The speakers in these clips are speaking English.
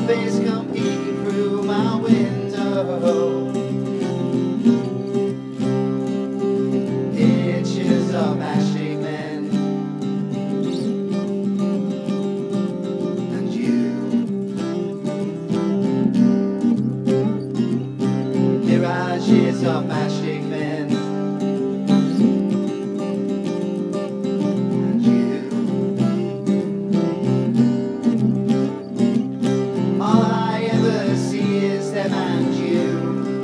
face come peeking through my window. Pictures of matchstick men and you. Mirages of matchstick men and you. All I ever see is them and you.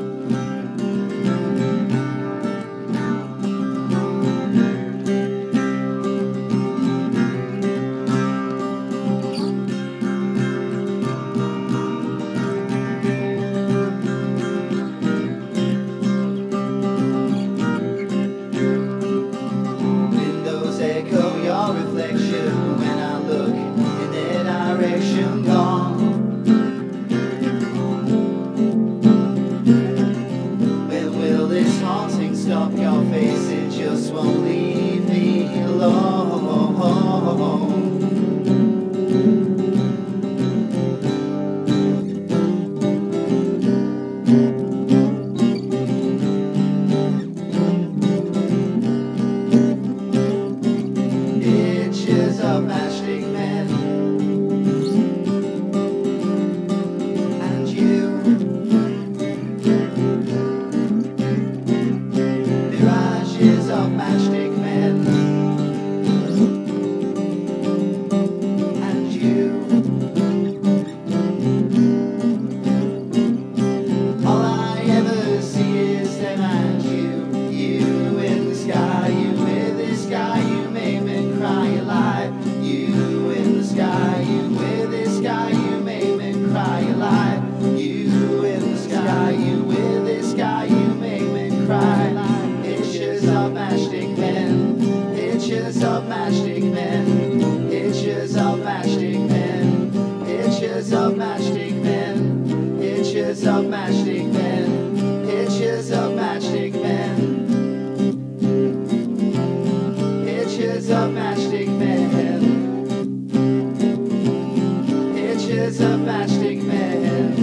Echo your reflection when I look in their direction. Gone. When will this haunting stop? Your face, it just won't leave me alone. Pictures of matchstick men and you. Mirages of matchstick men and you. All I ever see is them and you. You in the sky, you in the sky, you made me cry alive. You in the sky, you in the sky, you made me cry alive. You in the sky, you in the sky, you made me cry alive. Pictures of matchstick men, pictures of matchstick men, pictures of matchstick men, pictures of matchstick men, pictures of matchstick men, pictures of matchstick men. Pictures of matchstick men. Pictures of matchstick men.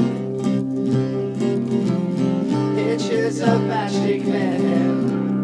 Pictures of matchstick men.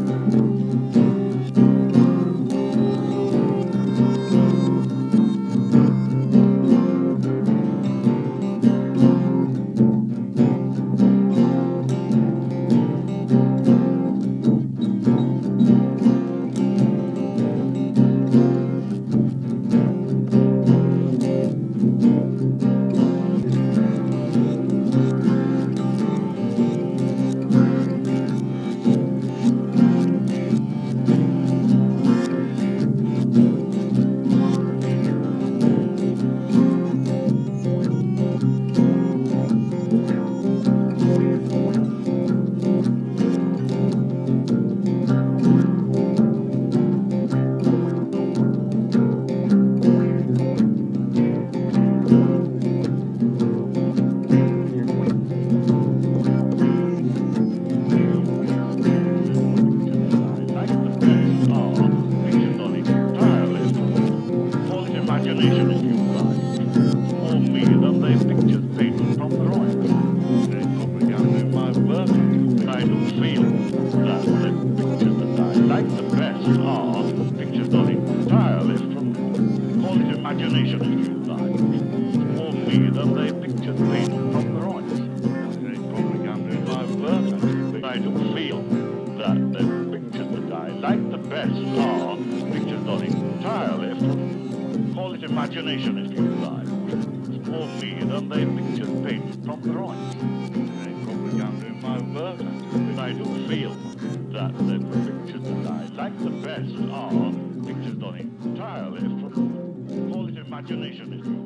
Imagination if you like. For me, then they pictures painted from the drawings. They propaganda in my work. I do feel that the pictures that I like the best are pictures done entirely from, call it imagination if you like. For me, then they pictures painted from the drawings. They propaganda in my work. I do feel that the pictures that I like the best are pictures done entirely from, call it imagination if you like. For me, then they pictures painted from the drawings. They propaganda in my work. I do feel that the pictures that I like the best are pictures done entirely from, call it imagination if you like.